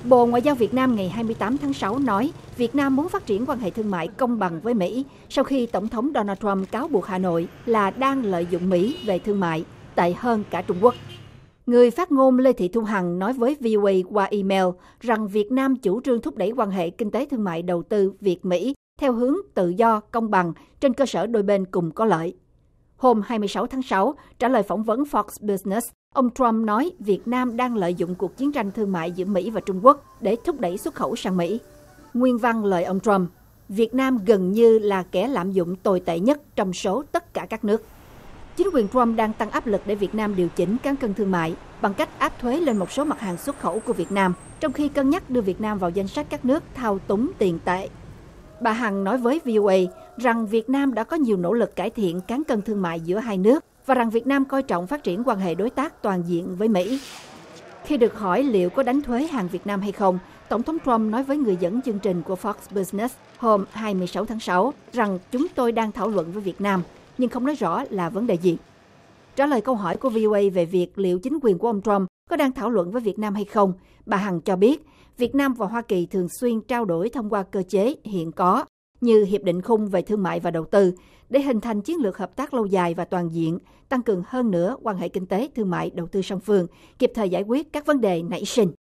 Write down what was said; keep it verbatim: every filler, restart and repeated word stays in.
Bộ Ngoại giao Việt Nam ngày hai mươi tám tháng sáu nói Việt Nam muốn phát triển quan hệ thương mại công bằng với Mỹ sau khi Tổng thống Donald Trump cáo buộc Hà Nội là đang lợi dụng Mỹ về thương mại, tệ hơn cả Trung Quốc. Người phát ngôn Lê Thị Thu Hằng nói với vê o a qua email rằng Việt Nam chủ trương thúc đẩy quan hệ kinh tế thương mại đầu tư Việt-Mỹ theo hướng tự do, công bằng trên cơ sở đôi bên cùng có lợi. Hôm hai mươi sáu tháng sáu, trả lời phỏng vấn Fox Business, ông Trump nói Việt Nam đang lợi dụng cuộc chiến tranh thương mại giữa Mỹ và Trung Quốc để thúc đẩy xuất khẩu sang Mỹ. Nguyên văn lời ông Trump, Việt Nam gần như là kẻ lạm dụng tồi tệ nhất trong số tất cả các nước. Chính quyền Trump đang tăng áp lực để Việt Nam điều chỉnh cán cân thương mại bằng cách áp thuế lên một số mặt hàng xuất khẩu của Việt Nam, trong khi cân nhắc đưa Việt Nam vào danh sách các nước thao túng tiền tệ. Bà Hằng nói với vê o a rằng Việt Nam đã có nhiều nỗ lực cải thiện cán cân thương mại giữa hai nước và rằng Việt Nam coi trọng phát triển quan hệ đối tác toàn diện với Mỹ. Khi được hỏi liệu có đánh thuế hàng Việt Nam hay không, Tổng thống Trump nói với người dẫn chương trình của Fox Business hôm hai mươi sáu tháng sáu rằng chúng tôi đang thảo luận với Việt Nam, nhưng không nói rõ là vấn đề gì. Trả lời câu hỏi của vê o a về việc liệu chính quyền của ông Trump có đang thảo luận với Việt Nam hay không, bà Hằng cho biết Việt Nam và Hoa Kỳ thường xuyên trao đổi thông qua cơ chế hiện có như Hiệp định Khung về Thương mại và Đầu tư để hình thành chiến lược hợp tác lâu dài và toàn diện, tăng cường hơn nữa quan hệ kinh tế, thương mại, đầu tư song phương, kịp thời giải quyết các vấn đề nảy sinh.